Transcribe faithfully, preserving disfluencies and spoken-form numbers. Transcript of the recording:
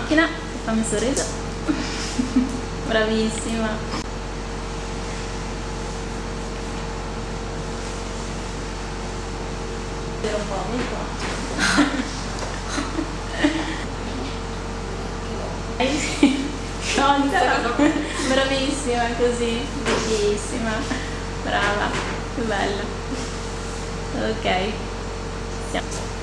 macchina e fammi un sorriso. Bravissima. Era un po' amico. Bravissima così, bellissima, brava, che bella. Ok, siamo.